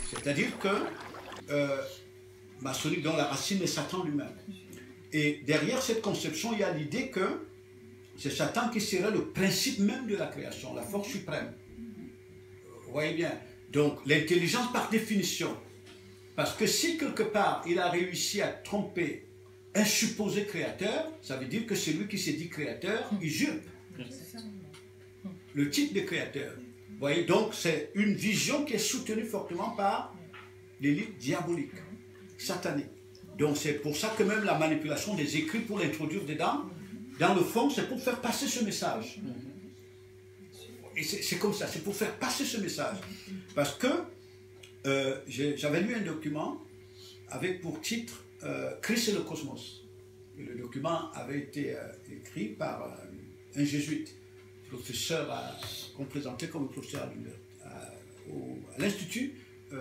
C'est-à-dire que maçonnique, dont la racine est Satan lui-même. Et derrière cette conception, il y a l'idée que c'est Satan qui serait le principe même de la création, la force suprême. Vous voyez bien. Donc l'intelligence par définition. Parce que si quelque part il a réussi à tromper un supposé créateur, ça veut dire que celui qui s'est dit créateur, il usurpe le titre de créateur. Vous voyez, donc c'est une vision qui est soutenue fortement par l'élite diabolique, satanique. Donc c'est pour ça que même la manipulation des écrits pour l'introduire dedans, dans le fond, c'est pour faire passer ce message. Et c'est comme ça, c'est pour faire passer ce message. Parce que j'avais lu un document avec pour titre Christ et le cosmos. Et le document avait été écrit par un jésuite, professeur qu'on présentait comme professeur à l'Institut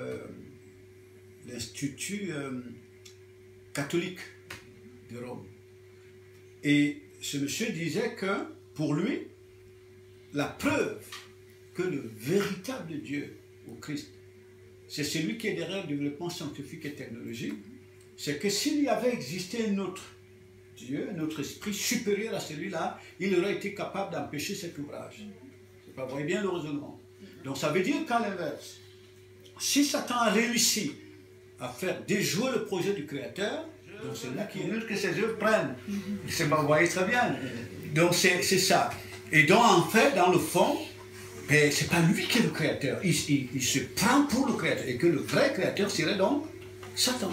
catholique de Rome. Et ce monsieur disait que pour lui, la preuve que le véritable Dieu, au Christ, c'est celui qui est derrière le développement scientifique et technologique, c'est que s'il y avait existé un autre Dieu, un autre esprit supérieur à celui-là, il aurait été capable d'empêcher cet ouvrage. Vous voyez bien le raisonnement. Donc ça veut dire qu'à l'inverse, si Satan a réussi à faire déjouer le projet du Créateur, donc c'est là qu'il est que ses œuvres prennent. Vous voyez très bien. Donc c'est ça. Et donc en fait, dans le fond, ben, c'est pas lui qui est le Créateur. Il se prend pour le Créateur. Et que le vrai Créateur serait donc Satan.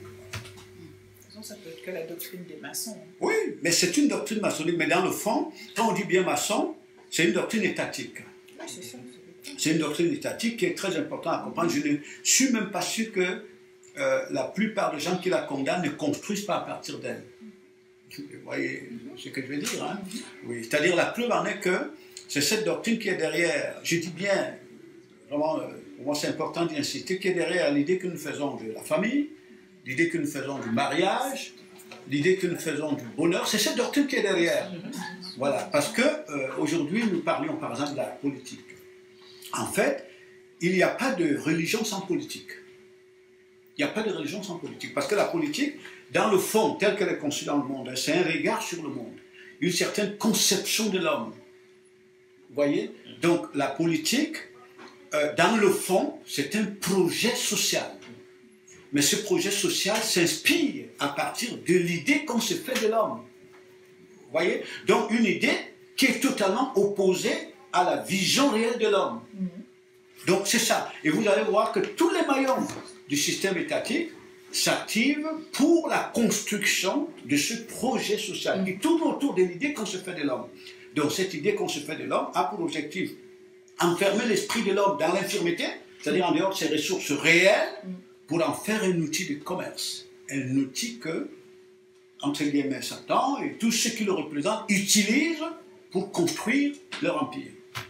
Ça peut être que la doctrine des maçons. Oui, mais c'est une doctrine maçonnique. Mais dans le fond, quand on dit bien maçon, c'est une doctrine étatique. Oui, c'est ça. C'est une doctrine étatique qui est très importante à comprendre. Je ne suis même pas sûr que la plupart des gens qui la condamnent ne construisent pas à partir d'elle. Vous voyez ce que je veux dire, hein? Oui, c'est-à-dire la preuve en est que c'est cette doctrine qui est derrière, je dis bien, vraiment, pour moi c'est important d'y insister, qui est derrière l'idée que nous faisons de la famille, l'idée que nous faisons du mariage, l'idée que nous faisons du bonheur, c'est cette doctrine qui est derrière. Voilà, parce que aujourd'hui nous parlions par exemple de la politique. En fait, il n'y a pas de religion sans politique. Il n'y a pas de religion sans politique. Parce que la politique, dans le fond, telle qu'elle est conçue dans le monde, c'est un regard sur le monde, une certaine conception de l'homme. Vous voyez? Donc la politique, dans le fond, c'est un projet social. Mais ce projet social s'inspire à partir de l'idée qu'on se fait de l'homme. Vous voyez? Donc une idée qui est totalement opposée à la vision réelle de l'homme. Donc c'est ça. Et vous allez voir que tous les maillons du système étatique s'activent pour la construction de ce projet social qui tourne autour de l'idée qu'on se fait de l'homme. Donc cette idée qu'on se fait de l'homme a pour objectif enfermer l'esprit de l'homme dans l'infirmité, c'est-à-dire en dehors de ses ressources réelles, pour en faire un outil de commerce. Un outil que, entre guillemets, Satan et tous ceux qui le représentent utilisent pour construire leur empire.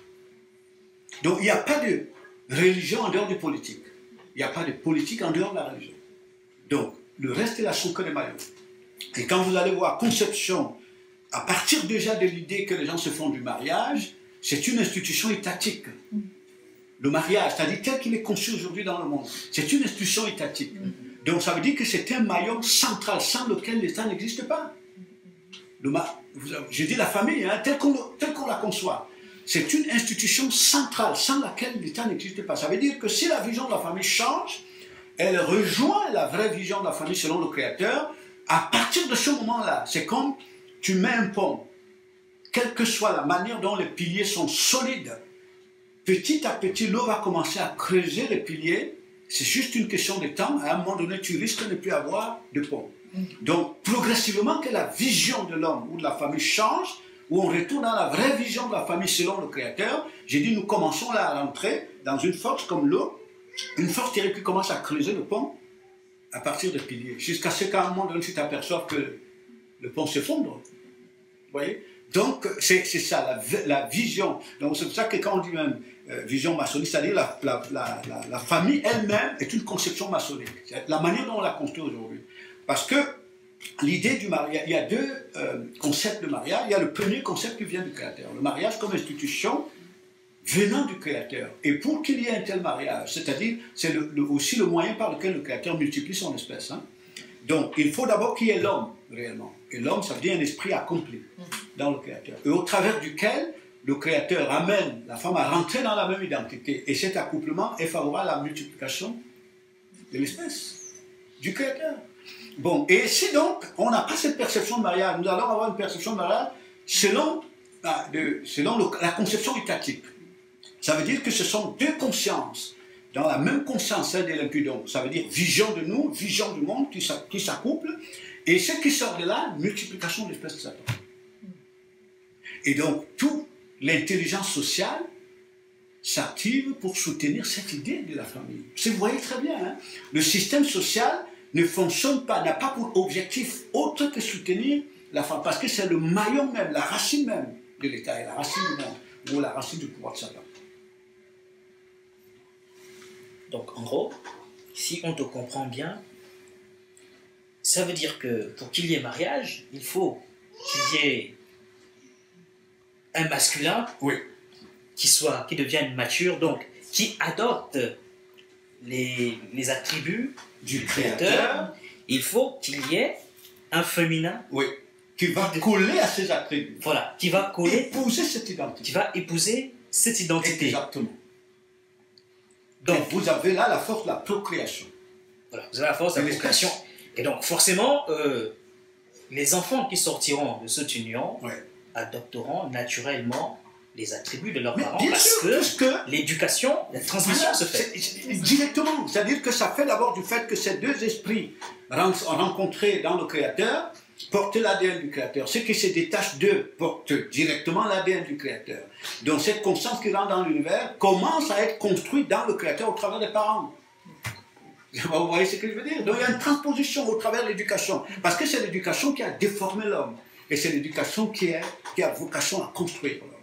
Donc il n'y a pas de religion en dehors de politique. Il n'y a pas de politique en dehors de la religion. Donc le reste est la soupe des maillots. Et quand vous allez voir conception, à partir déjà de l'idée que les gens se font du mariage, c'est une institution étatique. Le mariage, c'est-à-dire tel qu'il est conçu aujourd'hui dans le monde, c'est une institution étatique. Donc ça veut dire que c'est un maillon central sans lequel l'État n'existe pas. Je dis la famille, hein, telle qu'on la conçoit. C'est une institution centrale sans laquelle l'État n'existe pas. Ça veut dire que si la vision de la famille change, elle rejoint la vraie vision de la famille selon le Créateur. À partir de ce moment-là, c'est comme tu mets un pont. Quelle que soit la manière dont les piliers sont solides, petit à petit, l'eau va commencer à creuser les piliers. C'est juste une question de temps. À un moment donné, tu risques de ne plus avoir de pont. Donc, progressivement, que la vision de l'homme ou de la famille change, où on retourne dans la vraie vision de la famille selon le Créateur, j'ai dit, nous commençons là à rentrer dans une force comme l'eau, une force qui commence à creuser le pont à partir des piliers, jusqu'à ce qu'à un moment donné, tu t'aperçoives que le pont s'effondre. Vous voyez? Donc, c'est ça, la vision. Donc, c'est pour ça que quand on dit même vision maçonnique, c'est-à-dire la famille elle-même est une conception maçonnique. C'est la manière dont on la construit aujourd'hui. Parce que l'idée du mariage, il y a deux concepts de mariage. Il y a le premier concept qui vient du Créateur. Le mariage comme institution venant du Créateur. Et pour qu'il y ait un tel mariage, c'est-à-dire, c'est aussi le moyen par lequel le Créateur multiplie son espèce. Hein. Donc, il faut d'abord qu'il y ait l'homme, réellement. Et l'homme, ça veut dire un esprit accompli dans le Créateur. Et au travers duquel le Créateur amène la femme à rentrer dans la même identité. Et cet accouplement est favorable à la multiplication de l'espèce du Créateur. Bon, et si donc on n'a pas cette perception de mariage, nous allons avoir une perception de mariage selon la conception étatique. Ça veut dire que ce sont deux consciences, dans la même conscience, celle de l'impudence. Ça veut dire vision de nous, vision du monde qui s'accouplent, et ce qui sort de là, multiplication de l'espèce de Satan. Et donc, toute l'intelligence sociale s'active pour soutenir cette idée de la famille. Vous voyez très bien, hein? Le système social ne fonctionne pas, n'a pas pour objectif autre que soutenir la femme, parce que c'est le maillon même, la racine même de l'État, et la racine du monde, ou la racine du pouvoir de Satan. Donc, en gros, si on te comprend bien, ça veut dire que pour qu'il y ait mariage, il faut qu'il y ait un masculin qui devienne mature, donc qui adopte les attributs du Créateur. Il faut qu'il y ait un féminin qui va coller à ces attributs. Voilà, qui va coller, épouser cette identité. Qui va épouser cette identité. Exactement. Donc, vous avez là la force de la procréation. Voilà, vous avez la force de la procréation. Et donc, forcément, les enfants qui sortiront de cette union adopteront naturellement les attributs de leurs parents parce que l'éducation, la transmission se fait. Directement. C'est-à-dire que ça fait d'abord du fait que ces deux esprits rencontrés dans le Créateur portent l'ADN du Créateur. Ceux qui se détachent d'eux portent directement l'ADN du Créateur. Donc cette conscience qui rentre dans l'univers commence à être construite dans le Créateur au travers des parents. Vous voyez ce que je veux dire? Donc il y a une transposition au travers de l'éducation. Parce que c'est l'éducation qui a déformé l'homme. Et c'est l'éducation qui a vocation à construire l'homme.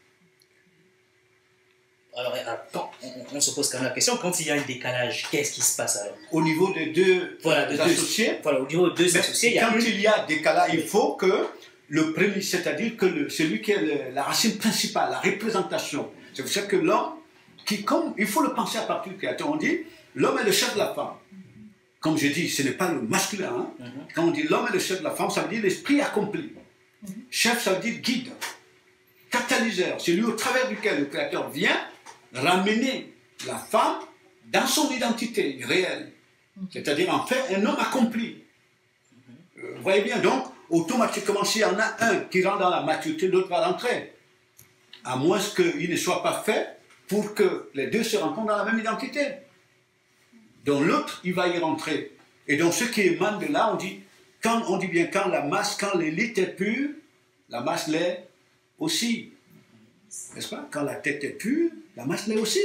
Alors, on se pose quand même la question, quand il y a un décalage, qu'est-ce qui se passe alors? Au niveau des deux associés, au niveau des deux associés, il y a décalage, il faut que le premier, c'est-à-dire que celui qui est la racine principale, la représentation, c'est pour ça que l'homme, il faut le penser à partir du Créateur, on dit, l'homme est le chef de la femme. Comme je dis, ce n'est pas le masculin. Hein? Quand on dit l'homme est le chef de la femme, ça veut dire l'esprit accompli. Chef, ça veut dire guide, catalyseur, celui au travers duquel le Créateur vient ramener la femme dans son identité réelle. C'est-à-dire en fait un homme accompli. Vous voyez bien, donc automatiquement s'il y en a un qui rentre dans la maturité, l'autre va rentrer. À moins qu'il ne soit pas fait pour que les deux se rencontrent dans la même identité. Donc l'autre, il va y rentrer. Et donc ce qui émane de là, on dit bien quand l'élite est pure, la masse l'est aussi. N'est-ce pas? Quand la tête est pure, la masse l'est aussi.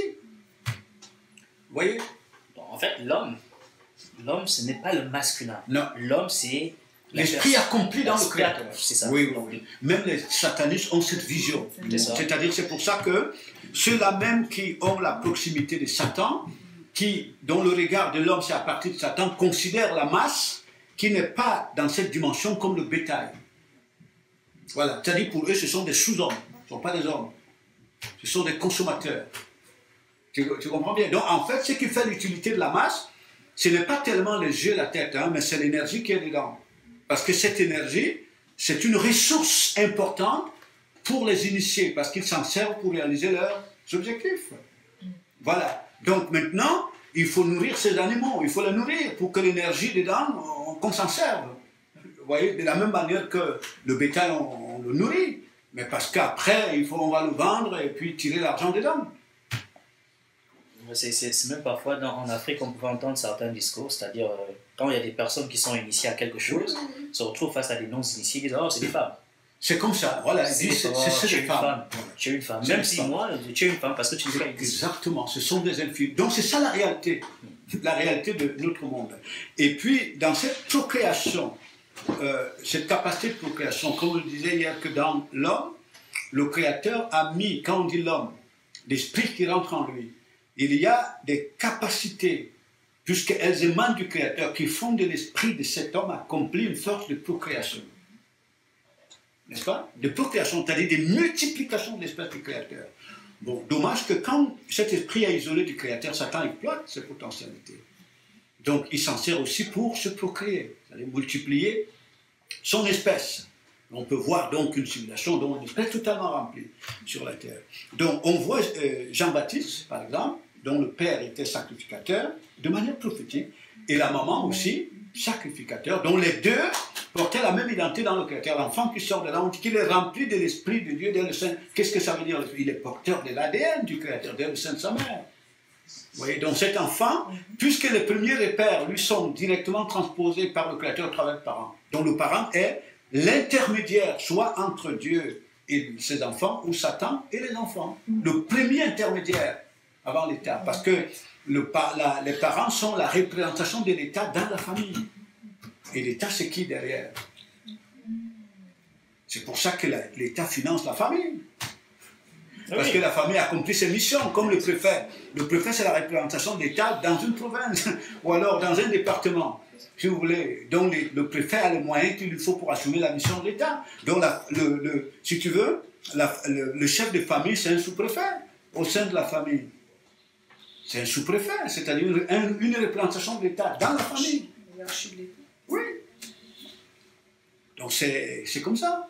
Vous voyez? En fait, l'homme, ce n'est pas le masculin. Non. L'homme, c'est l'esprit accompli dans le Créateur. C'est ça. Oui. Même les satanistes ont cette vision. C'est-à-dire, c'est pour ça que ceux-là même qui ont la proximité de Satan, dont le regard de l'homme c'est à partir de Satan, considèrent la masse qui n'est pas dans cette dimension comme le bétail. Voilà. C'est-à-dire pour eux, ce sont des sous-hommes. Ce ne sont pas des hommes. Ce sont des consommateurs. Tu comprends bien? Donc, en fait, ce qui fait l'utilité de la masse, ce n'est pas tellement les yeux, la tête, mais c'est l'énergie qui est dedans. Parce que cette énergie, c'est une ressource importante pour les initiés, parce qu'ils s'en servent pour réaliser leurs objectifs. Voilà. Donc, maintenant, il faut nourrir ces animaux. Il faut les nourrir pour que l'énergie dedans, qu'on s'en serve. Vous voyez? De la même manière que le bétail, on le nourrit. Mais parce qu'après, on va le vendre et puis tirer l'argent dedans. C'est même parfois en Afrique qu'on peut entendre certains discours, c'est-à-dire quand il y a des personnes qui sont initiées à quelque chose, se retrouvent face à des non-initiés qui disent « Oh, c'est des femmes ». C'est comme ça, voilà, c'est des femmes. Tu es une femme. Même si moi, tu es une femme parce que tu n'es pas une femme. Exactement, ce sont des infimes. Donc c'est ça la réalité de notre monde. Et puis, dans cette procréation, cette capacité de procréation, comme je le disais hier, que dans l'homme, le Créateur a mis, quand on dit l'homme, l'esprit qui rentre en lui, il y a des capacités, puisqu'elles émanent du Créateur, qui font de l'esprit de cet homme accompli une force de procréation. N'est-ce pas? De procréation, c'est-à-dire des multiplications de l'espèce du Créateur. Bon, dommage que quand cet esprit est isolé du Créateur, Satan exploite ses potentialités. Donc il s'en sert aussi pour se procréer, c'est-à-dire multiplier son espèce. On peut voir donc une civilisation dont une espèce totalement remplie sur la terre. Donc on voit Jean-Baptiste, par exemple, dont le père était sacrificateur, de manière prophétique, et la maman aussi, sacrificateur, dont les deux portaient la même identité dans le Créateur. L'enfant qui sort de là, on dit qu'il est rempli de l'Esprit de Dieu, dès le sein. Qu'est-ce que ça veut dire? Il est porteur de l'ADN du Créateur, dès le sein de sa mère. Vous voyez, donc cet enfant, puisque les premiers repères lui sont directement transposés par le Créateur au travers du parent, donc le parent est l'intermédiaire, soit entre Dieu et ses enfants, ou Satan et les enfants. Le premier intermédiaire avant l'État, parce que les parents sont la représentation de l'État dans la famille. Et l'État, c'est qui derrière? C'est pour ça que l'État finance la famille. Parce que la famille accomplit ses missions, comme le préfet. Le préfet, c'est la représentation de l'État dans une province, ou alors dans un département, si vous voulez. Donc le préfet a les moyens qu'il lui faut pour assumer la mission de l'État. Donc, si tu veux, le chef de famille, c'est un sous-préfet au sein de la famille. C'est un sous-préfet, c'est-à-dire une représentation de l'État dans la famille. Oui. Donc c'est comme ça.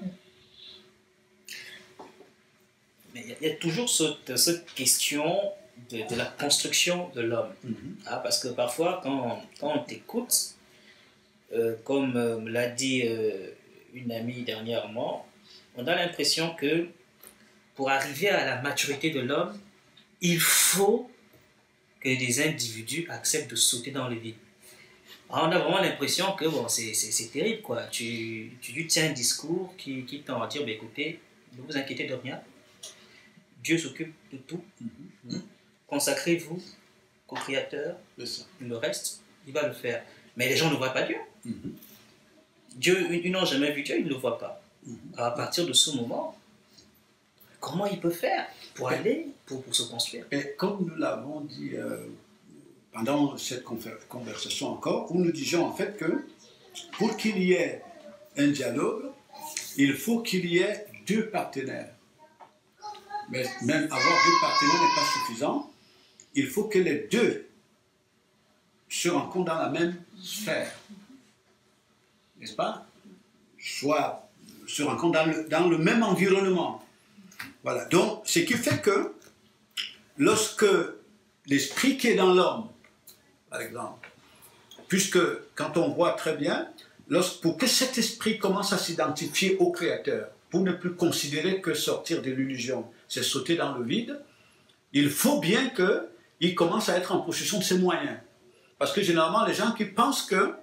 Mais il y a toujours cette question de la construction de l'homme. Parce que parfois, quand on t'écoute, comme l'a dit une amie dernièrement, on a l'impression que pour arriver à la maturité de l'homme, il faut que des individus acceptent de sauter dans le vide. Alors, on a vraiment l'impression que bon, c'est terrible, quoi. Tu lui tiens un discours qui tend à dire, écoutez, ne vous inquiétez de rien, Dieu s'occupe de tout, consacrez-vous au Créateur, le reste, il va le faire. Mais les gens ne voient pas Dieu. Dieu, ils n'ont jamais vu Dieu, ils ne le voient pas. Alors, à partir de ce moment, comment il peut faire pour aller, pour se construire? Et comme nous l'avons dit pendant cette conversation encore, où nous disions en fait que pour qu'il y ait un dialogue, il faut qu'il y ait deux partenaires. Mais même avoir deux partenaires n'est pas suffisant. Il faut que les deux se rencontrent dans la même sphère. N'est-ce pas? Soit se rencontrent dans le même environnement. Voilà. Donc, ce qui fait que lorsque l'esprit qui est dans l'homme, par exemple, puisque quand on voit très bien, pour que cet esprit commence à s'identifier au Créateur, pour ne plus considérer que sortir de l'illusion, c'est sauter dans le vide, il faut bien qu'il commence à être en possession de ses moyens. Parce que généralement, les gens qui pensent que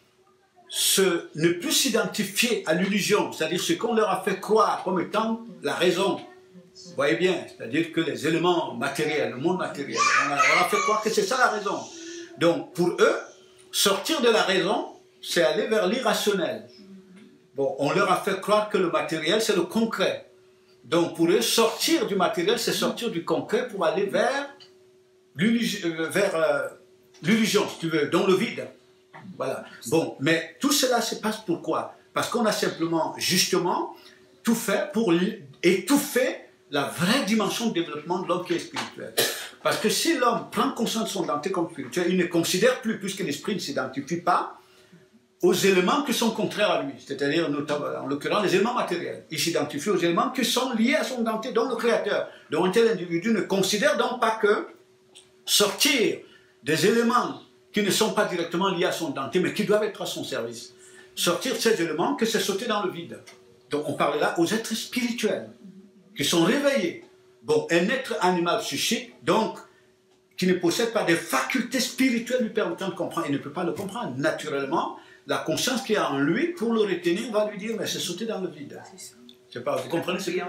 ne plus s'identifier à l'illusion, c'est-à-dire ce qu'on leur a fait croire comme étant la raison, vous voyez bien, c'est-à-dire que les éléments matériels, le monde matériel, on leur a fait croire que c'est ça la raison. Donc, pour eux, sortir de la raison, c'est aller vers l'irrationnel. Bon, on leur a fait croire que le matériel, c'est le concret. Donc, pour eux, sortir du matériel, c'est sortir du concret pour aller vers l'illusion, si tu veux, dans le vide. Voilà. Bon, mais tout cela se passe pourquoi? Parce qu'on a simplement, justement, tout fait pour étouffer la vraie dimension de développement de l'homme qui est spirituel. Parce que si l'homme prend conscience de son identité comme spirituel, il ne considère plus, puisque l'esprit ne s'identifie pas aux éléments qui sont contraires à lui, c'est-à-dire notamment, en l'occurrence, les éléments matériels. Il s'identifie aux éléments qui sont liés à son identité, dont le Créateur. Donc un tel individu ne considère donc pas que sortir des éléments qui ne sont pas directement liés à son identité, mais qui doivent être à son service. Sortir de ces éléments, que c'est sauter dans le vide. Donc on parle là aux êtres spirituels, qui sont réveillés. Bon, un être animal psychique, donc, qui ne possède pas des facultés spirituelles lui permettant de comprendre, il ne peut pas le comprendre. Naturellement, la conscience qu'il y a en lui, pour le retenir, va lui dire, mais c'est sauter dans le vide. Je sais pas, vous comprenez ce que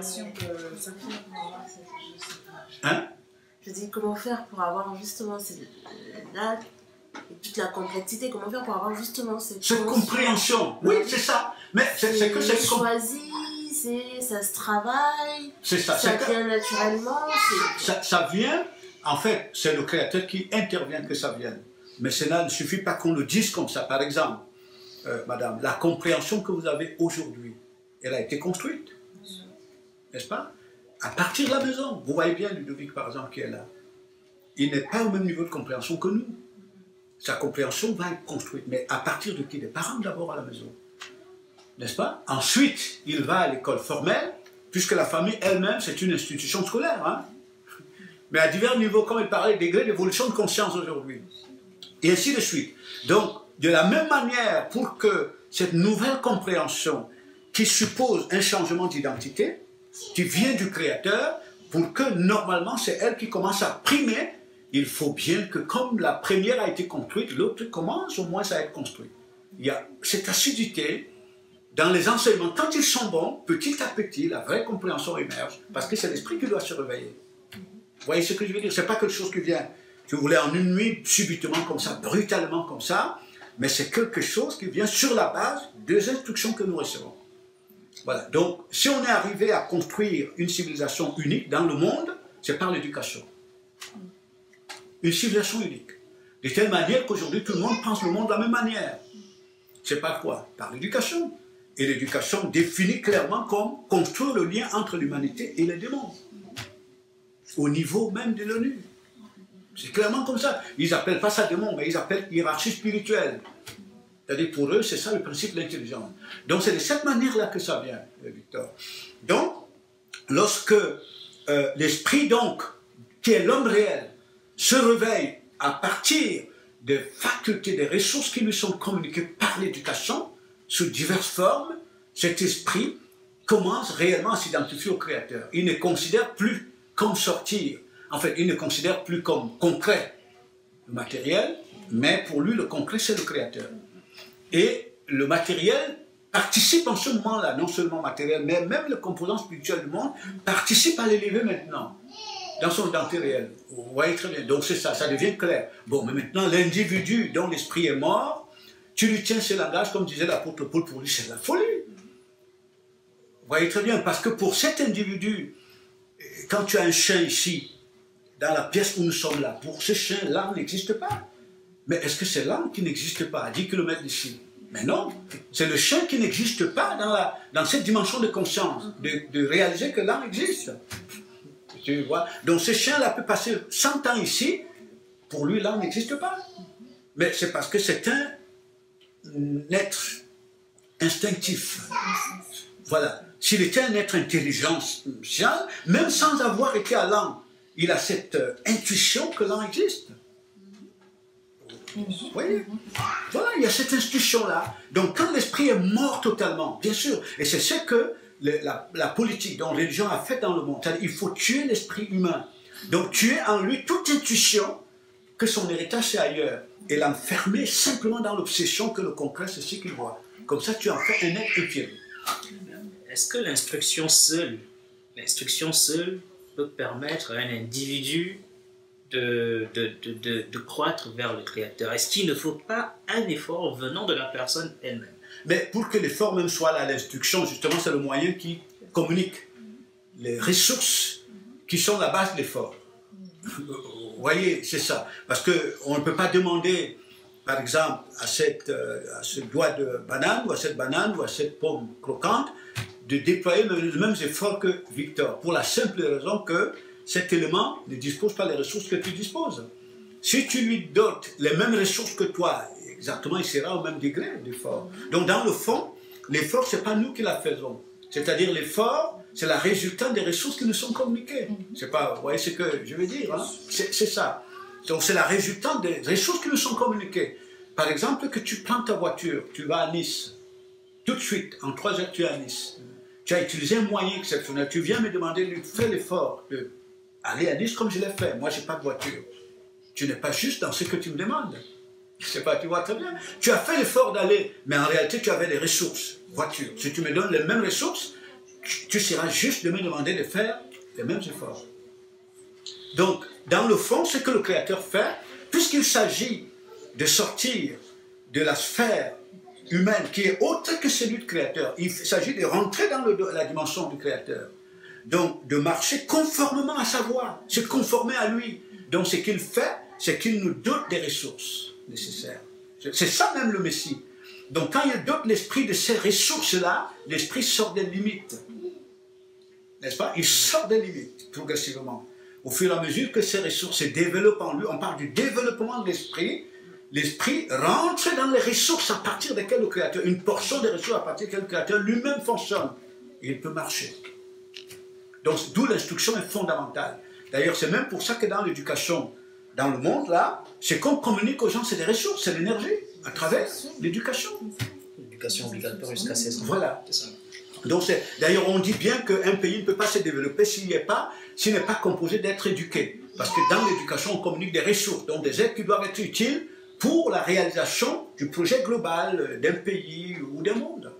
hein? Je dis, comment faire pour avoir justement là, toute la complexité, comment faire pour avoir justement cette compréhension. Oui, c'est ça. Mais c'est que c'est choisi, ça se travaille, c'est ça vient naturellement. Ça vient, en fait, c'est le Créateur qui intervient que ça vienne. Mais cela ne suffit pas qu'on le dise comme ça. Par exemple, madame, la compréhension que vous avez aujourd'hui, elle a été construite, n'est-ce pas? à partir de la maison. Vous voyez bien Ludovic, par exemple, qui est là. Il n'est pas au même niveau de compréhension que nous. Sa compréhension va être construite, mais à partir de qui? Des parents d'abord à la maison. N'est-ce pas? Ensuite, il va à l'école formelle, puisque la famille elle-même, c'est une institution scolaire. Hein? Mais à divers niveaux, comme il parlait, degrés d'évolution de conscience aujourd'hui. Et ainsi de suite. Donc, de la même manière, pour que cette nouvelle compréhension qui suppose un changement d'identité, qui vient du Créateur, pour que normalement c'est elle qui commence à primer, il faut bien que comme la première a été construite, l'autre commence au moins à être construite. Il y a cette assiduité dans les enseignements. Quand ils sont bons, petit à petit, la vraie compréhension émerge, parce que c'est l'esprit qui doit se réveiller. Vous voyez ce que je veux dire? Ce n'est pas quelque chose qui vient, si vous voulez, en une nuit, subitement comme ça, brutalement comme ça, mais c'est quelque chose qui vient sur la base des instructions que nous recevons. Voilà. Donc, si on est arrivé à construire une civilisation unique dans le monde, c'est par l'éducation. Une civilisation unique. De telle manière qu'aujourd'hui, tout le monde pense le monde de la même manière. C'est par quoi? Par l'éducation. Et l'éducation définit clairement comme construire le lien entre l'humanité et les démons. Au niveau même de l'ONU. C'est clairement comme ça. Ils n'appellent pas ça démon, mais ils appellent hiérarchie spirituelle. C'est-à-dire pour eux, c'est ça le principe de l'intelligence. Donc c'est de cette manière-là que ça vient, Victor. Donc, lorsque l'esprit, donc, qui est l'homme réel, se réveille à partir des facultés, des ressources qui lui sont communiquées par l'éducation, sous diverses formes, cet esprit commence réellement à s'identifier au Créateur. Il ne considère plus comme sortir. En fait, il ne considère plus comme concret le matériel, mais pour lui, le concret, c'est le Créateur. Et le matériel participe en ce moment-là, non seulement matériel, mais même le composant spirituel du monde, participe à l'élever maintenant, dans son identité réelle. Vous voyez très bien. Donc c'est ça, ça devient clair. Bon, mais maintenant, l'individu dont l'esprit est mort, tu lui tiens ce langage, comme disait l'apôtre Paul, pour lui, c'est de la folie. Vous voyez très bien, parce que pour cet individu, quand tu as un chien ici, dans la pièce où nous sommes là, pour ce chien, l'âme n'existe pas. Mais est-ce que c'est l'âme qui n'existe pas à 10 km d'ici? Mais non, c'est le chien qui n'existe pas dans cette dimension de conscience, de réaliser que l'âme existe. Tu vois? Donc ce chien-là peut passer 100 ans ici, pour lui l'âme n'existe pas. Mais c'est parce que c'est un être instinctif. Voilà. S'il était un être intelligent, même sans avoir été à l'âme, il a cette intuition que l'âme existe. Vous voyez? Voilà, il y a cette institution-là. Donc quand l'esprit est mort totalement, bien sûr, et c'est ce que la politique dont la religion a fait dans le monde, c'est-à-dire il faut tuer l'esprit humain. Donc tuer en lui toute intuition que son héritage c'est ailleurs, et l'enfermer simplement dans l'obsession que le concret c'est ce qu'il voit. Comme ça tu en fais un être éthéré. Est-ce que l'instruction seule peut permettre à un individu de croître vers le Créateur? Est-ce qu'il ne faut pas un effort venant de la personne elle-même? Mais pour que l'effort même soit là, l'instruction, justement, c'est le moyen qui communique les ressources qui sont la base de l'effort. Vous voyez, c'est ça. Parce qu'on ne peut pas demander, par exemple, à ce doigt de banane, ou à cette banane, ou à cette pomme croquante, de déployer les mêmes efforts que Victor, pour la simple raison que cet élément ne dispose pas des ressources que tu disposes. Si tu lui dotes les mêmes ressources que toi, exactement, il sera au même degré d'effort. Donc dans le fond, l'effort, ce n'est pas nous qui la faisons. C'est-à-dire l'effort, c'est la résultante des ressources qui nous sont communiquées. C'est pas, vous voyez ce que je veux dire, hein? C'est ça. Donc c'est la résultante des ressources qui nous sont communiquées. Par exemple, que tu prends ta voiture, tu vas à Nice, tout de suite, en 3 heures, tu es à Nice. Tu as utilisé un moyen exceptionnel. Tu viens me demander de faire l'effort d'aller à Nice comme je l'ai fait. Moi, je n'ai pas de voiture. Tu n'es pas juste dans ce que tu me demandes. Je sais pas, tu vois très bien. Tu as fait l'effort d'aller, mais en réalité, tu avais les ressources. Voiture. Si tu me donnes les mêmes ressources, tu seras juste de me demander de faire les mêmes efforts. Donc, dans le fond, ce que le Créateur fait, puisqu'il s'agit de sortir de la sphère humaine qui est autre que celui du Créateur, il s'agit de rentrer dans la dimension du Créateur. Donc, de marcher conformément à sa voie, se conformer à lui. Donc, ce qu'il fait, c'est qu'il nous dote des ressources nécessaires. C'est ça même le Messie. Donc, quand il dote l'esprit de ces ressources-là, l'esprit sort des limites. n'est-ce pas? Il sort des limites progressivement. Au fur et à mesure que ces ressources se développent en lui, on parle du développement de l'esprit. L'esprit rentre dans les ressources à partir desquelles le Créateur, une portion des ressources à partir desquelles le Créateur lui-même fonctionne. Et il peut marcher. Donc, d'où l'instruction est fondamentale. D'ailleurs, c'est même pour ça que dans l'éducation, dans le monde, là, c'est qu'on communique aux gens, c'est des ressources, c'est l'énergie, à travers l'éducation. L'éducation obligatoire jusqu'à 16 ans. Voilà. C'est ça. Donc, d'ailleurs, on dit bien qu'un pays ne peut pas se développer s'il n'est pas composé d'être éduqué. Parce que dans l'éducation, on communique des ressources, donc des aides qui doivent être utiles pour la réalisation du projet global d'un pays ou d'un monde.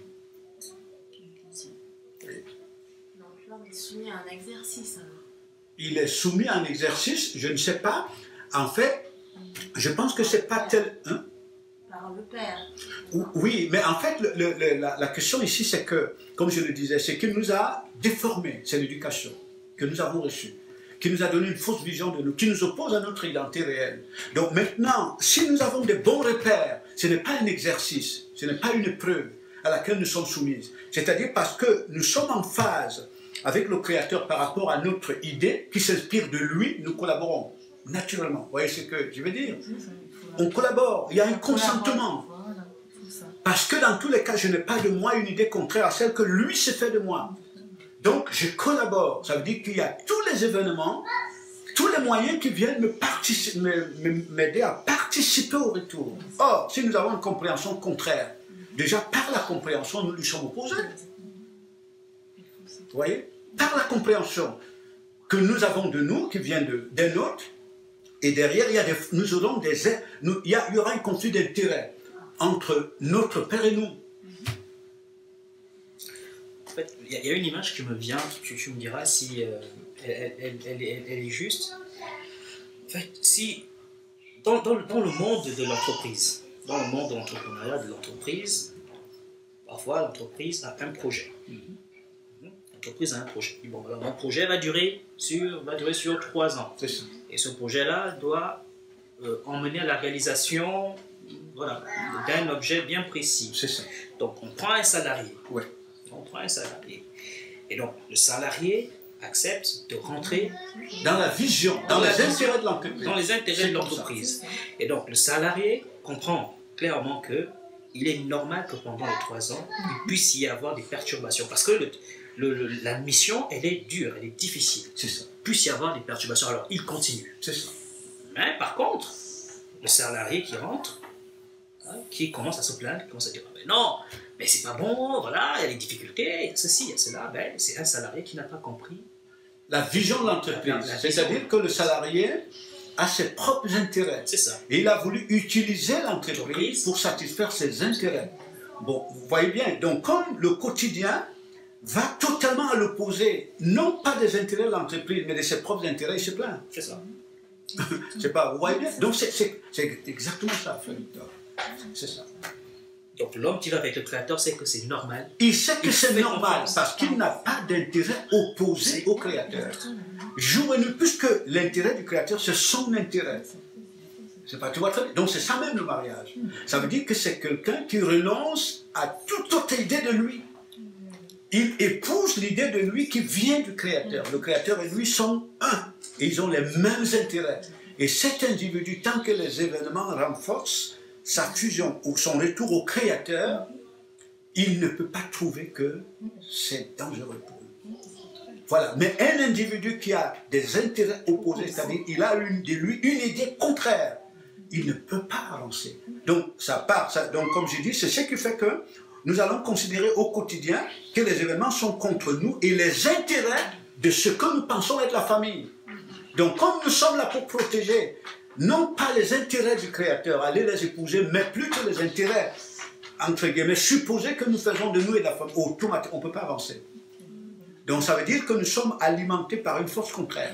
Donc là, on est soumis à un exercice. Alors. Il est soumis à un exercice, je ne sais pas. En fait, je pense que c'est pas tel... Hein? Par le Père. Oui, mais en fait, la question ici, c'est que, comme je le disais, c'est qu'il nous a déformés, c'est l'éducation que nous avons reçue, qui nous a donné une fausse vision de nous, qui nous oppose à notre identité réelle. Donc maintenant, si nous avons des bons repères, ce n'est pas un exercice, ce n'est pas une épreuve à laquelle nous sommes soumis. C'est-à-dire parce que nous sommes en phase avec le Créateur par rapport à notre idée qui s'inspire de lui, nous collaborons naturellement. Vous voyez ce que je veux dire? On collabore, il y a un consentement. Parce que dans tous les cas, je n'ai pas de moi une idée contraire à celle que lui s'est fait de moi. Donc, je collabore. Ça veut dire qu'il y a tous les événements, tous les moyens qui viennent m'aider à participer au retour. Or, si nous avons une compréhension contraire, déjà par la compréhension, nous lui sommes opposés. Vous voyez? Par la compréhension que nous avons de nous, qui vient d'un autre, et derrière, il y aura un conflit d'intérêts entre notre Père et nous. En fait, il y a une image qui me vient, tu me diras si elle est juste. En fait, si dans le monde de l'entreprise, dans le monde de l'entrepreneuriat de l'entreprise, parfois l'entreprise a un projet. L'entreprise a un projet. Bon, alors, mon projet va durer sur 3 ans. C'est ça. Et ce projet-là doit emmener à la réalisation d'un objet bien précis. C'est ça. Donc on prend un salarié. Ouais. On prend un salarié. Et donc le salarié accepte de rentrer dans la vision, dans les intérêts de l'entreprise. Dans les intérêts de l'entreprise. Et donc le salarié comprend clairement que il est normal que pendant les 3 ans, il puisse y avoir des perturbations. Parce que la mission, elle est dure, elle est difficile. C'est ça. Il puisse y avoir des perturbations. Alors il continue. C'est ça. Mais par contre, le salarié qui rentre, qui commence à se plaindre, qui commence à dire « non, mais c'est pas bon, voilà, il y a des difficultés, il y a ceci, il y a cela », c'est un salarié qui n'a pas compris la vision de l'entreprise. C'est-à-dire que le salarié a ses propres intérêts. C'est ça. Et il a voulu utiliser l'entreprise pour satisfaire ses intérêts. Bon, vous voyez bien, donc comme le quotidien va totalement à l'opposé, non pas des intérêts de l'entreprise, mais de ses propres intérêts, il se plaint. C'est ça. C'est pas, vous voyez bien. Donc c'est exactement ça, Frère Victor. C'est ça. Donc l'homme qui va avec le Créateur sait que c'est normal. Il sait que c'est normal parce qu'il n'a pas d'intérêt opposé au Créateur. Jour et nuit, puisque l'intérêt du Créateur, c'est son intérêt. C'est pas, tu vois très bien. Donc c'est ça même le mariage. Ça veut dire que c'est quelqu'un qui renonce à toute autre idée de lui. Il épouse l'idée de lui qui vient du Créateur. Le Créateur et lui sont un. Et ils ont les mêmes intérêts. Et cet individu, tant que les événements renforcent sa fusion ou son retour au Créateur, il ne peut pas trouver que c'est dangereux pour lui. Voilà. Mais un individu qui a des intérêts opposés, c'est-à-dire il a de lui une idée contraire, il ne peut pas avancer. Donc, donc comme je dis, c'est ce qui fait que nous allons considérer au quotidien que les événements sont contre nous et les intérêts de ce que nous pensons être la famille. Donc, comme nous sommes là pour protéger, non pas les intérêts du Créateur, aller les épouser, mais plutôt les intérêts, entre guillemets, supposés que nous faisons de nous et de la famille, automatiquement, on ne peut pas avancer. Donc, ça veut dire que nous sommes alimentés par une force contraire,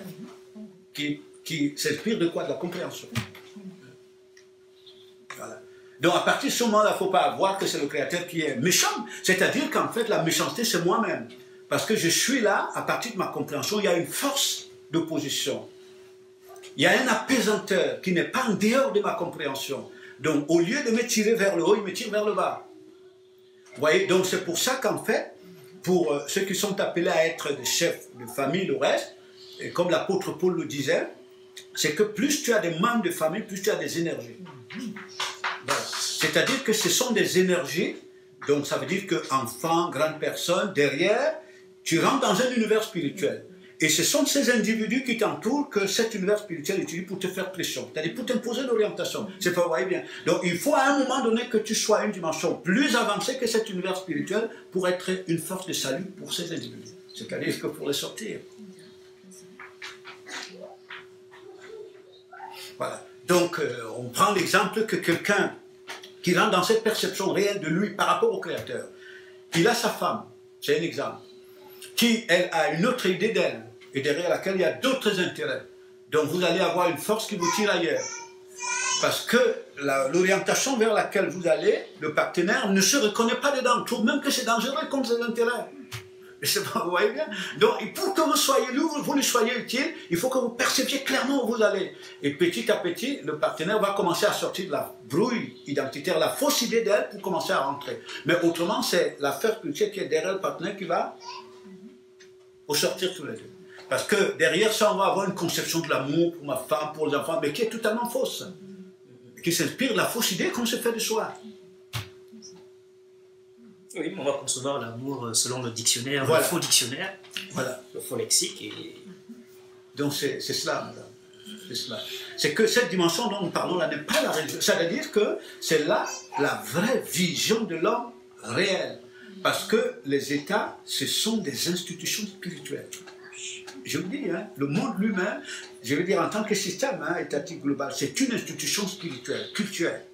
qui s'inspire de quoi? De la compréhension. Voilà. Donc, à partir de ce moment-là, il ne faut pas avoir que c'est le Créateur qui est méchant. C'est-à-dire qu'en fait, la méchanceté, c'est moi-même. Parce que je suis là, à partir de ma compréhension, il y a une force d'opposition. Il y a un apaisanteur qui n'est pas en dehors de ma compréhension. Donc, au lieu de me tirer vers le haut, il me tire vers le bas. Vous voyez? Donc, c'est pour ça qu'en fait, pour ceux qui sont appelés à être des chefs de famille, le reste, et comme l'apôtre Paul le disait, c'est que plus tu as des membres de famille, plus tu as des énergies. Voilà. C'est-à-dire que ce sont des énergies, donc ça veut dire que enfant, grande personne, derrière, tu rentres dans un univers spirituel. Et ce sont ces individus qui t'entourent que cet univers spirituel utilise pour te faire pression, c'est-à-dire pour t'imposer l'orientation. C'est pas, vous voyez bien. Donc il faut à un moment donné que tu sois à une dimension plus avancée que cet univers spirituel pour être une force de salut pour ces individus. C'est-à-dire que pour les sortir. Voilà. Donc on prend l'exemple que quelqu'un qui rentre dans cette perception réelle de lui par rapport au Créateur, il a sa femme, c'est un exemple, qui elle a une autre idée d'elle, et derrière laquelle il y a d'autres intérêts. Donc vous allez avoir une force qui vous tire ailleurs. Parce que l'orientation vers laquelle vous allez, le partenaire ne se reconnaît pas dedans, trouve même que c'est dangereux contre ses intérêts. Vous voyez bien? Donc pour que vous soyez vous lui soyez utile, il faut que vous perceviez clairement où vous allez. Et petit à petit, le partenaire va commencer à sortir de la brouille identitaire, la fausse idée d'elle pour commencer à rentrer. Mais autrement, c'est l'affaire spirituelle qui est derrière le partenaire qui va au sortir tous les deux. Parce que derrière ça, on va avoir une conception de l'amour pour ma femme, pour les enfants, mais qui est totalement fausse. Qui s'inspire de la fausse idée qu'on se fait de soi. Oui, mais on va concevoir l'amour selon le dictionnaire, voilà. Le faux dictionnaire, voilà. Le faux lexique. Et... Donc c'est cela, madame. C'est cela. C'est que cette dimension dont nous parlons là n'est pas la religion. Ça veut dire que c'est là la vraie vision de l'homme réel. Parce que les États, ce sont des institutions spirituelles. Je vous dis, hein, le monde lui-même, je veux dire en tant que système étatique global, c'est une institution spirituelle, culturelle.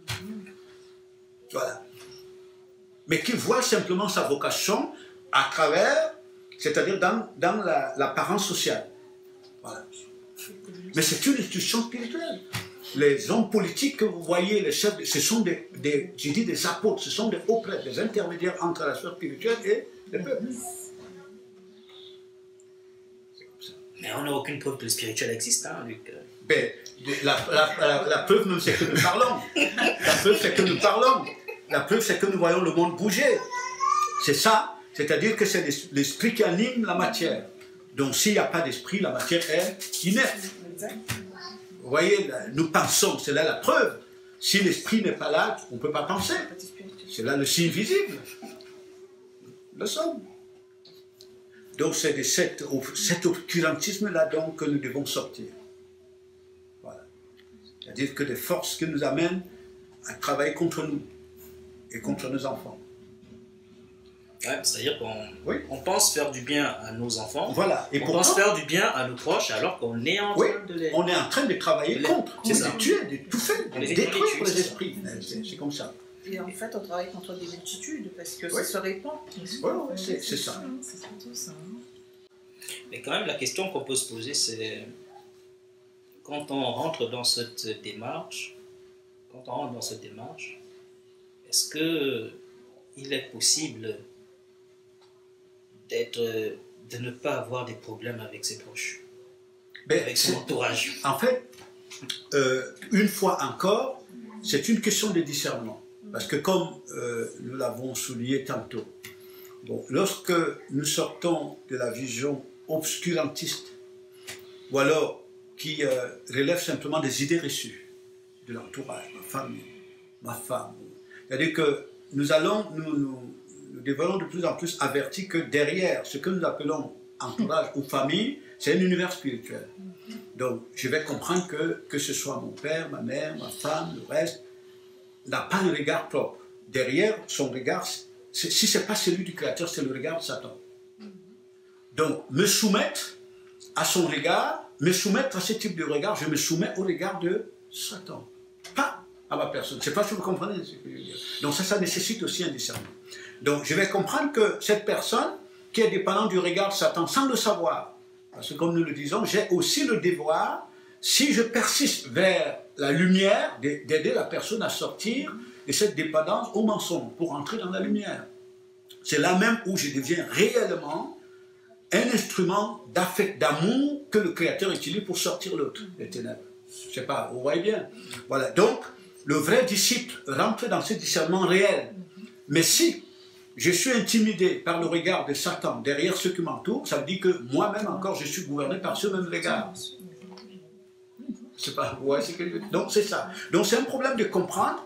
Voilà. Mais qui voit simplement sa vocation à travers, c'est-à-dire dans l'apparence sociale. Voilà. Mais c'est une institution spirituelle. Les hommes politiques que vous voyez, les chefs, ce sont des apôtres, ce sont des hauts prêtres, des intermédiaires entre la sphère spirituelle et le peuple. Mais on n'a aucune preuve que le spirituel existe, hein, Luc. Ben, la preuve, même, c'est que nous parlons. La preuve, c'est que nous parlons. La preuve, c'est que nous voyons le monde bouger. C'est ça. C'est-à-dire que c'est l'esprit qui anime la matière. Donc, s'il n'y a pas d'esprit, la matière est inerte. Vous voyez, nous pensons, c'est là la preuve. Si l'esprit n'est pas là, on ne peut pas penser. C'est là le signe visible. Nous le sommes. Donc, c'est de cet obscurantisme-là donc que nous devons sortir. Voilà. C'est-à-dire que des forces qui nous amènent à travailler contre nous et contre nos enfants. Ouais, c'est-à-dire qu'on oui. pense faire du bien à nos enfants, voilà. Et on pense faire du bien à nos proches alors qu'on est en train de les... On est en train de travailler contre, de les tuer, de tout faire, de détruire les esprits. C'est comme ça. Et en fait, on travaille contre des multitudes parce que ça se répand. Oui, c'est ça. C'est surtout ça. Mais quand même, la question qu'on peut se poser, c'est quand on rentre dans cette démarche, est-ce que il est possible de ne pas avoir des problèmes avec ses proches, avec son entourage? En fait, une fois encore, c'est une question de discernement. Parce que comme nous l'avons souligné tantôt, bon, lorsque nous sortons de la vision obscurantiste, ou alors qui relève simplement des idées reçues de l'entourage, ma famille, ma femme, c'est-à-dire que nous devenons de plus en plus avertis que derrière ce que nous appelons entourage ou famille, c'est un univers spirituel. Donc, je vais comprendre que ce soit mon père, ma mère, ma femme, le reste, n'a pas un regard propre. Derrière son regard, si ce n'est pas celui du Créateur, c'est le regard de Satan. Donc, me soumettre à son regard, me soumettre à ce type de regard, je me soumets au regard de Satan. Pas à ma personne. Je ne sais pas si vous comprenez ce que je veux dire. Donc ça nécessite aussi un discernement. Donc je vais comprendre que cette personne qui est dépendante du regard de Satan, sans le savoir, parce que comme nous le disons, j'ai aussi le devoir, si je persiste vers la lumière, d'aider la personne à sortir de cette dépendance au mensonge, pour entrer dans la lumière. C'est là même où je deviens réellement un instrument d'amour que le Créateur utilise pour sortir l'autre des ténèbres. Je ne sais pas, vous voyez bien. Voilà, donc le vrai disciple rentre dans ce discernement réel. Mais si je suis intimidé par le regard de Satan derrière ceux qui m'entourent, ça veut dire que moi-même encore, je suis gouverné par ce même regard. C'est pas, ouais, c'est que, donc c'est ça. Donc c'est un problème de comprendre,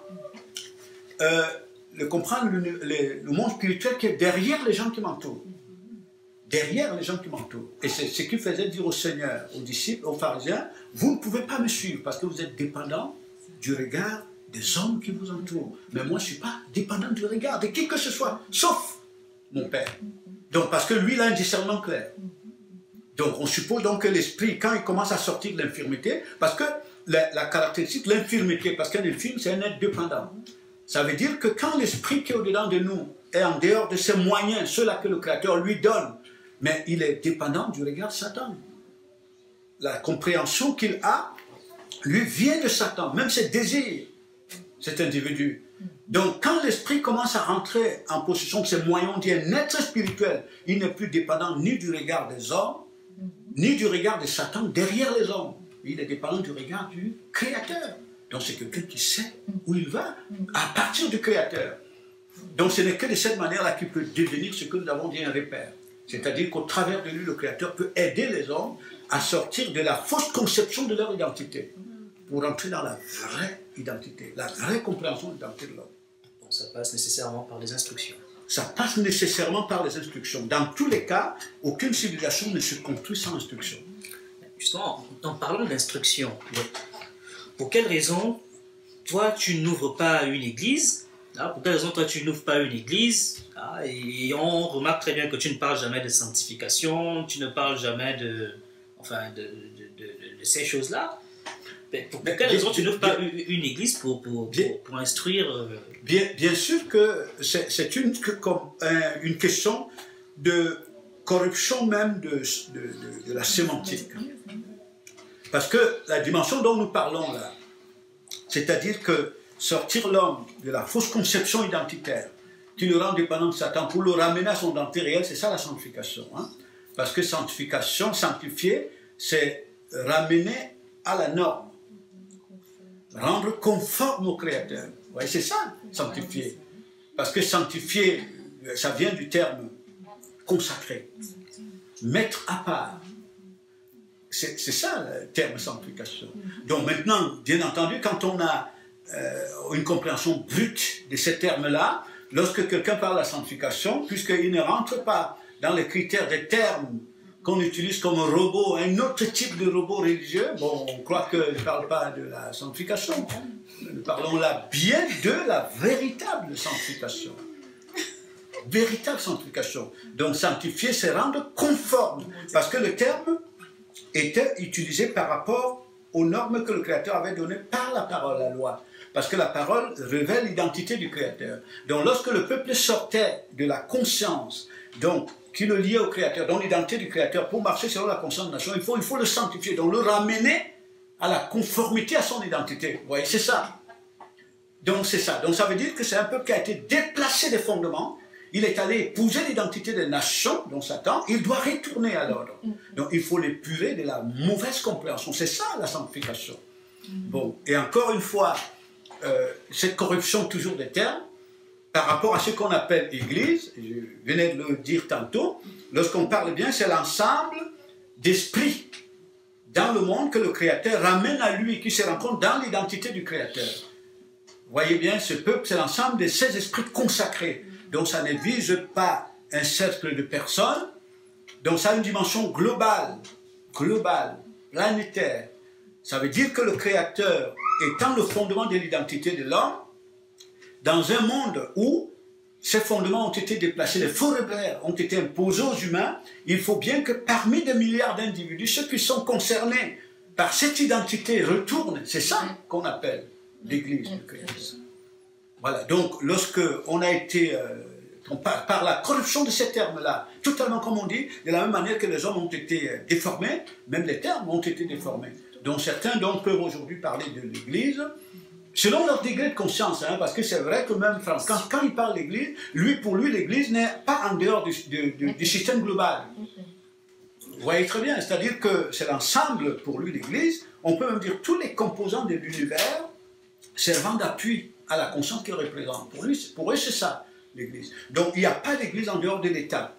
le monde spirituel qui est derrière les gens qui m'entourent. Derrière les gens qui m'entourent. Et c'est ce qu'il faisait dire au Seigneur, aux disciples, aux pharisiens, vous ne pouvez pas me suivre parce que vous êtes dépendants du regard des hommes qui vous entourent. Mais moi, je ne suis pas dépendant du regard de qui que ce soit, sauf mon Père. Donc, parce que lui, il a un discernement clair. Donc, on suppose donc que l'esprit, quand il commence à sortir de l'infirmité, parce que la caractéristique de l'infirmité, parce qu'un infirme, c'est un être dépendant. Ça veut dire que quand l'esprit qui est au-dedans de nous est en dehors de ses moyens, ceux-là que le Créateur lui donne, mais il est dépendant du regard de Satan. La compréhension qu'il a, lui, vient de Satan, même ses désirs, cet individu. Donc, quand l'esprit commence à rentrer en possession de ses moyens, on dit un être spirituel, il n'est plus dépendant ni du regard des hommes, ni du regard de Satan derrière les hommes. Il est dépendant du regard du Créateur. Donc, c'est quelqu'un qui sait où il va à partir du Créateur. Donc, ce n'est que de cette manière-là qu'il peut devenir ce que nous avons dit un repère. C'est-à-dire qu'au travers de lui, le Créateur peut aider les hommes à sortir de la fausse conception de leur identité pour entrer dans la vraie identité, la vraie compréhension de l'identité de l'homme. Donc ça passe nécessairement par les instructions. Ça passe nécessairement par les instructions. Dans tous les cas, aucune civilisation ne se construit sans instruction. Justement, en parlant d'instruction, pour quelle raison, toi, tu n'ouvres pas une église? Pour quelle raison, toi, tu n'ouvres pas une église? Et on remarque très bien que tu ne parles jamais de sanctification, tu ne parles jamais de ces choses-là. Pour quelle raison tu n'ouvres pas une église pour instruire Bien sûr que c'est une question de corruption même de la sémantique. Parce que la dimension dont nous parlons là, c'est-à-dire que sortir l'homme de la fausse conception identitaire qui le rend dépendant de Satan pour le ramener à son identité réelle, c'est ça la sanctification. Hein? Parce que sanctification, sanctifier, c'est ramener à la norme. Rendre conforme au Créateur. Ouais, c'est ça, sanctifier. Parce que sanctifier, ça vient du terme consacré. Mettre à part. C'est ça le terme sanctification. Donc maintenant, bien entendu, quand on a une compréhension brute de ces termes-là, lorsque quelqu'un parle de la sanctification, puisqu'il ne rentre pas dans les critères des termes qu'on utilise comme robot, un autre type de robot religieux, bon, on croit qu'il ne parle pas de la sanctification. Nous parlons là bien de la véritable sanctification. Véritable sanctification. Donc sanctifier, c'est rendre conforme. Parce que le terme était utilisé par rapport aux normes que le Créateur avait données par la parole, la loi. Parce que la parole révèle l'identité du Créateur. Donc lorsque le peuple sortait de la conscience, donc qui le liait au Créateur, donc l'identité du Créateur, pour marcher selon la conscience de la nation, il faut le sanctifier, donc le ramener à la conformité à son identité. Vous voyez, c'est ça. Donc c'est ça. Donc ça veut dire que c'est un peuple qui a été déplacé des fondements. Il est allé épouser l'identité des nations, dont Satan, il doit retourner à l'ordre. Donc il faut l'épurer de la mauvaise compréhension. C'est ça la sanctification. Bon, et encore une fois, cette corruption toujours des termes, par rapport à ce qu'on appelle Église, je venais de le dire tantôt, lorsqu'on parle bien, c'est l'ensemble d'esprits dans le monde que le Créateur ramène à lui, qui se rencontre dans l'identité du Créateur. Vous voyez bien, ce peuple, c'est l'ensemble de ces esprits consacrés. Donc ça ne vise pas un cercle de personnes, donc ça a une dimension globale, planétaire. Ça veut dire que le Créateur étant le fondement de l'identité de l'homme, dans un monde où ces fondements ont été déplacés, les faux repères ont été imposés aux humains, il faut bien que parmi des milliards d'individus, ceux qui sont concernés par cette identité retournent. C'est ça qu'on appelle l'Église du Créateur. Voilà, donc lorsque on a été, par la corruption de ces termes-là, totalement comme on dit, de la même manière que les hommes ont été déformés, même les termes ont été déformés. Donc certains donc peuvent aujourd'hui parler de l'Église, selon leur degré de conscience, hein, parce que c'est vrai que même France, quand il parle d'Église, pour lui, l'Église n'est pas en dehors du système global. Vous voyez très bien, c'est-à-dire que c'est l'ensemble, pour lui, l'Église, on peut même dire tous les composants de l'univers servant d'appui à la conscience qu'il représente. Pour eux, c'est ça. l'Église. Donc il n'y a pas d'Église en dehors de l'État.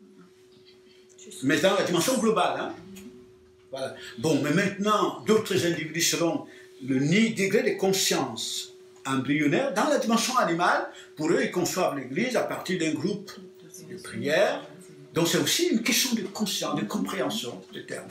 Mais dans la dimension globale. Hein. Voilà. Bon, mais maintenant, d'autres individus selon le degré de conscience embryonnaire, dans la dimension animale, pour eux, ils conçoivent l'Église à partir d'un groupe de prière. Donc c'est aussi une question de conscience, de compréhension de terme.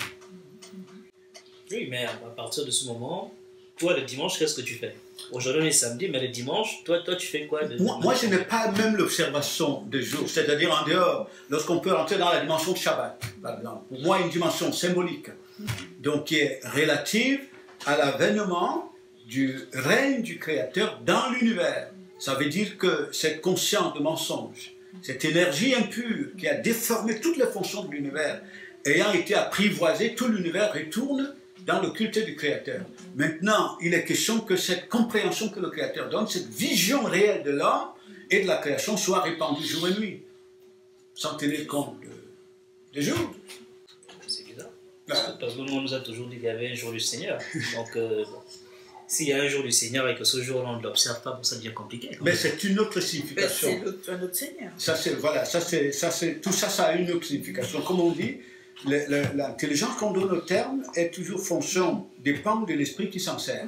Oui, mais à partir de ce moment, toi, le dimanche, qu'est-ce que tu fais? Aujourd'hui, on est samedi, mais le dimanche, toi tu fais quoi Moi, je n'ai pas même l'observation de jour, c'est-à-dire en dehors, lorsqu'on peut rentrer dans la dimension de Shabbat, par exemple. Pour moi, une dimension symbolique, donc qui est relative à l'avènement du règne du Créateur dans l'univers. Ça veut dire que cette conscience de mensonge, cette énergie impure qui a déformé toutes les fonctions de l'univers, ayant été apprivoisée, tout l'univers retourne dans le culte du Créateur. Maintenant, il est question que cette compréhension que le Créateur donne, cette vision réelle de l'homme et de la création soit répandue jour et nuit, sans tenir compte des jours. C'est bizarre. Parce que nous, on nous a toujours dit qu'il y avait un jour du Seigneur. Donc, s'il y a un jour du Seigneur et que ce jour-là, on ne l'observe pas, ça devient compliqué. Mais c'est une autre signification. C'est un autre Seigneur. Ça, voilà, tout ça, ça a une autre signification. Comme on dit, l'intelligence qu'on donne au terme est toujours fonction, dépend de l'esprit qui s'en sert.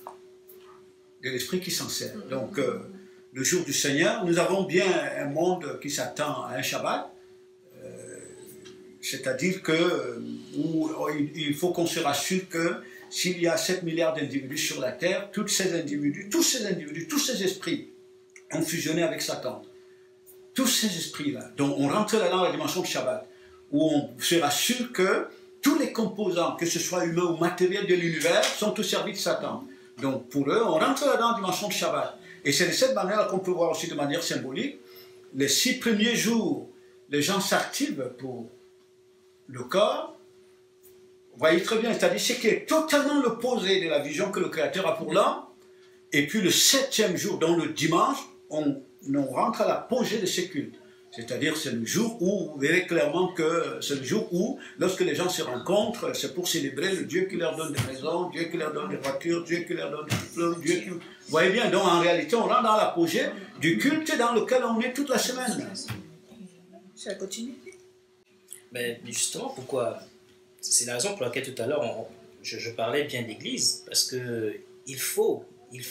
De l'esprit qui s'en sert. Donc, le jour du Seigneur, nous avons bien un monde qui s'attend à un Shabbat, c'est-à-dire que il faut qu'on se rassure que s'il y a 7 milliards d'individus sur la Terre, tous ces individus, tous ces esprits ont fusionné avec Satan. Tous ces esprits-là. Donc, on rentre là dans la dimension de Shabbat, où on se rassure que tous les composants, que ce soit humains ou matériels de l'univers, sont au service de Satan. Donc pour eux, on rentre là dans la dimension de Shabbat. Et c'est de cette manière qu'on peut voir aussi de manière symbolique, les 6 premiers jours, les gens s'activent pour le corps. Vous voyez très bien, c'est-à-dire ce qui est totalement l'opposé de la vision que le Créateur a pour l'homme. Et puis le 7e jour, donc le dimanche, on rentre à l'apogée de ces cultes. C'est-à-dire, c'est le jour où, vous verrez clairement que c'est le jour où, lorsque les gens se rencontrent, c'est pour célébrer le Dieu qui leur donne des maisons, Dieu qui leur donne des voitures, Dieu qui leur donne des fleurs, Dieu qui... Vous voyez bien, donc en réalité, on rentre dans l'apogée du culte dans lequel on est toute la semaine. C'est la continuité. Mais justement, pourquoi? C'est la raison pour laquelle tout à l'heure, je parlais bien d'Église, parce que il faut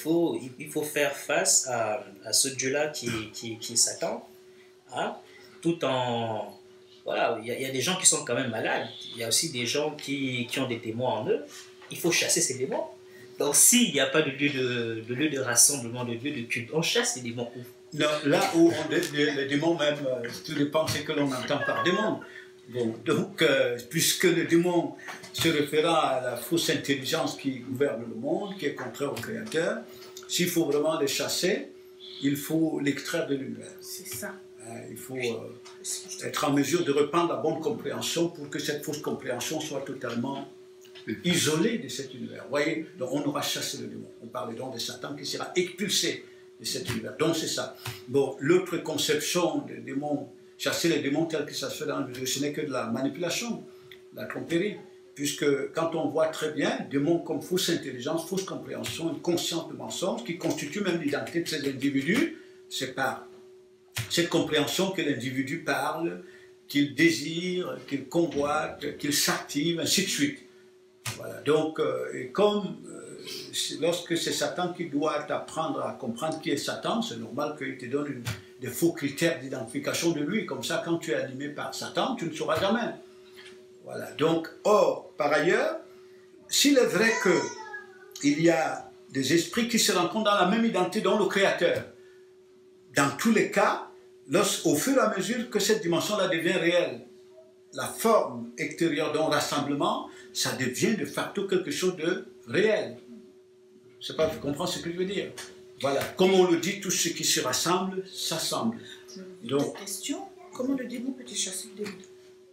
faire face à ce Dieu-là qui est Satan. Hein? Tout en... Voilà, il y a des gens qui sont quand même malades. Il y a aussi des gens qui ont des démons en eux. Il faut chasser ces démons. Donc s'il n'y a pas de lieu de rassemblement, de lieu de culte, on chasse les démons où? Non, là où les démons même, tout dépend de ce que l'on entend par démon. Bon, donc, puisque le démon se réfère à la fausse intelligence qui gouverne le monde, qui est contraire au Créateur, s'il faut vraiment les chasser, il faut l'extraire de l'univers. C'est ça. Il faut être en mesure de reprendre la bonne compréhension pour que cette fausse compréhension soit totalement isolée de cet univers. Vous voyez, donc on aura chassé le démon. On parle donc de Satan qui sera expulsé de cet univers. Donc c'est ça. Bon, l'autre conception des démons, chasser les démons tels que ça se fait dans le jeu, ce n'est que de la manipulation, de la tromperie. Puisque quand on voit très bien, démons comme fausse intelligence, fausse compréhension, une conscience de mensonge qui constitue même l'identité de ces individus, c'est par cette compréhension que l'individu parle, qu'il désire, qu'il convoite, qu'il s'active, ainsi de suite. Voilà. Donc, et comme lorsque c'est Satan qui doit t'apprendre à comprendre qui est Satan, c'est normal qu'il te donne des faux critères d'identification de lui. Comme ça, quand tu es animé par Satan, tu ne sauras jamais. Voilà. Donc, or, par ailleurs, s'il est vrai qu'il y a des esprits qui se rencontrent dans la même identité dont le Créateur, dans tous les cas, au fur et à mesure que cette dimension-là devient réelle, la forme extérieure d'un rassemblement, ça devient de facto quelque chose de réel. Je ne sais pas, tu comprends ce que je veux dire? Voilà, comme on le dit, tout ce qui se rassemble, s'assemble. Donc, question, comment le démon peut-il chasser le démon?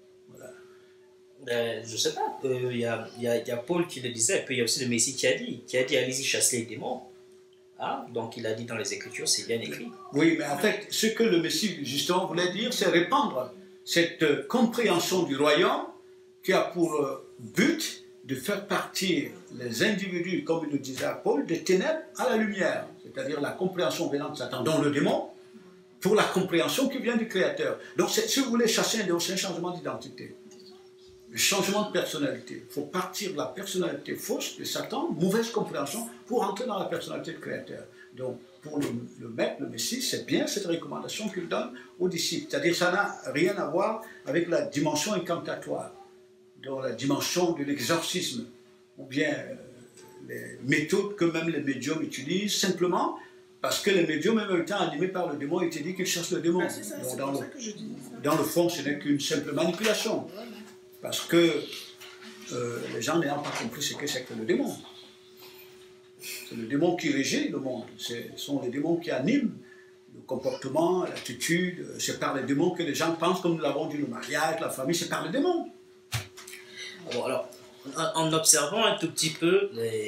Je ne sais pas, il y a Paul qui le disait, puis il y a aussi le Messie qui a dit allez-y chasser les démons. Ah, donc il a dit dans les Écritures, c'est bien écrit. Oui, mais en fait, ce que le Messie justement voulait dire, c'est répandre cette compréhension du royaume qui a pour but de faire partir les individus, comme il le disait à Paul, des ténèbres à la lumière, c'est-à-dire la compréhension venant de Satan, dont le démon, pour la compréhension qui vient du Créateur. Donc, si vous voulez chasser un démon, c'est un changement d'identité. Un changement de personnalité. Il faut partir de la personnalité fausse de Satan, mauvaise compréhension, pour entrer dans la personnalité du Créateur. Donc, pour le maître, le Messie, c'est bien cette recommandation qu'il donne aux disciples. C'est-à-dire que ça n'a rien à voir avec la dimension incantatoire, dans la dimension de l'exorcisme, ou bien les méthodes que même les médiums utilisent, simplement parce que les médiums, même étant animés par le démon, il était dit qu'ils chassent le démon. Ah, c'est ça, Donc, c'est pour ça que je dis ça. dans le fond, ce n'est qu'une simple manipulation. Voilà. Parce que les gens n'ayant pas compris ce que c'est que le démon. C'est le démon qui régit le monde. Ce sont les démons qui animent le comportement, l'attitude. C'est par les démons que les gens pensent, comme nous l'avons dit, le mariage, la famille, c'est par les démons. Bon, alors, en observant un tout petit peu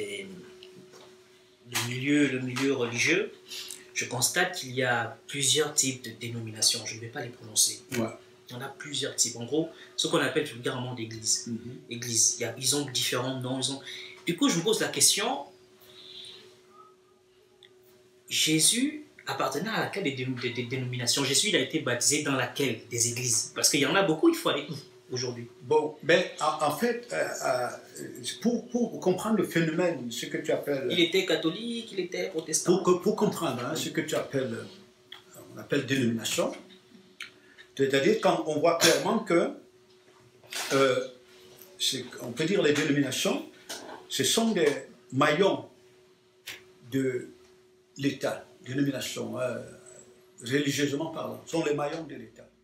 le milieu religieux, je constate qu'il y a plusieurs types de dénominations. Je ne vais pas les prononcer. Ouais. Il y en a plusieurs types. En gros, ce qu'on appelle vulgairement d'église. Église. Ils ont différents noms. Du coup, je me pose la question, Jésus appartenait à laquelle des dénominations? Jésus, il a été baptisé dans laquelle des églises? Parce qu'il y en a beaucoup, il faut aller où aujourd'hui? Bon, mais en fait, pour comprendre le phénomène, ce que tu appelles... Il était catholique, il était protestant. Pour comprendre ce que tu appelles, on appelle dénomination, c'est-à-dire quand on voit clairement que, on peut dire les dénominations, ce sont des maillons de l'État, dénomination, religieusement parlant, sont les maillons de l'État.